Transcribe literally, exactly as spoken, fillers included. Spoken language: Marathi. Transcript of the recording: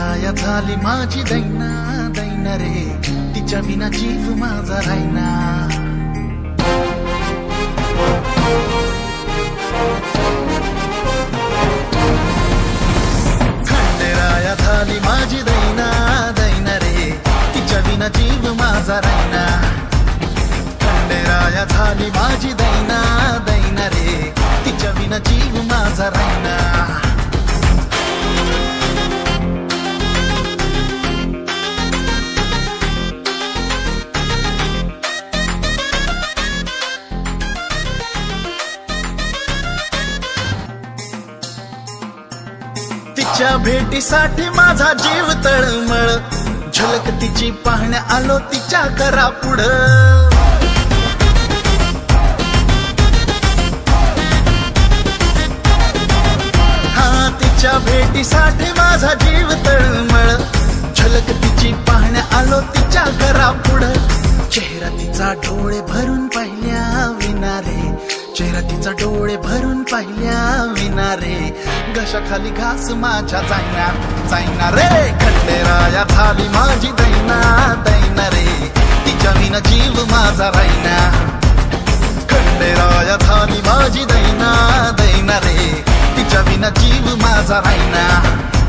खंडेराया झाली माझी दैना दैना रे, तिच्या विना जीव माझा राहिना. खंडेराया झाली माझी दैना दैना रे, तिच्या विना जीव माझा राहिना. खंडेराया झाली माझी दैना दैना रे, तिच्या विना जीव माझा राहिना. तिच्या भेटीसाठी माझा जीव तळमळ, झलक तिची पाहण्या आलो तिच्या करा पुढं. हा तिच्या भेटीसाठी माझा जीव तळमळ, झलक तिची पाहण्या आलो तिच्या करा पुढं. चेहरा तिचा डोळे भरून पाहिल्या विना रे, चेहरा तिचा डोळे भरून पाहिल्या विना रे, घशाखाली घास माझ्या जाईना जाईना रे. खंडेराया झाली माझी दैना दैना रे, तिच्या विना जीव माझा राहिना. खंडेराया झाली माझी दैना दैना रे, तिच्या विना जीव माझा राहिना.